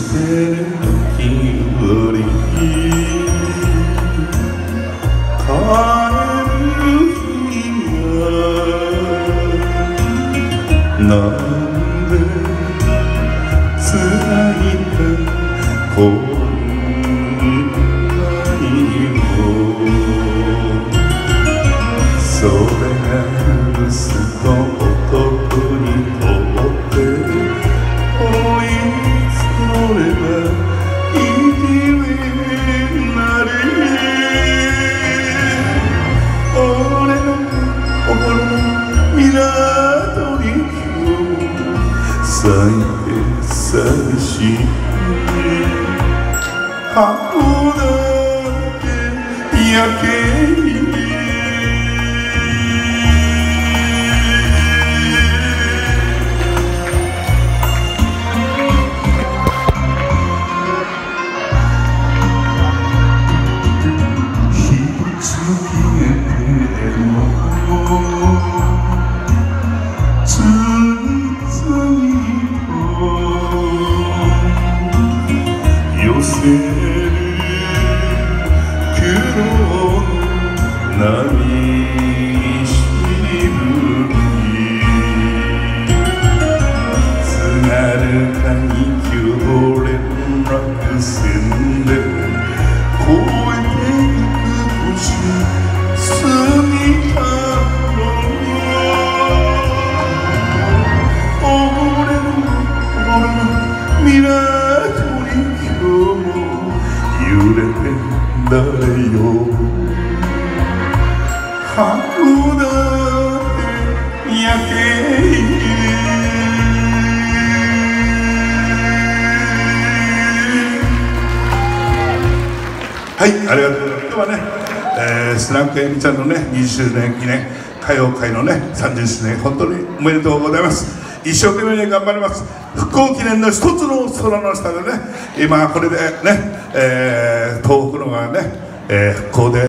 てる時より帰る日がなんで辛いかこんなにもそれが留守の男にとって追いつれば生きるなり俺の心の港に今日咲いて寂しい函館夜景に寄せる黒の波しぶき津軽海峡連絡線で越えていく年過ぎた俺の未来揺れて誰よ函館夜景はい、ありがとうございます。今日はね、スナックエミちゃんのね20周年記念歌謡界のね30周年本当におめでとうございます。一生懸命に頑張ります。復興記念の一つの空の下でね今これでね、東北のがね、復興で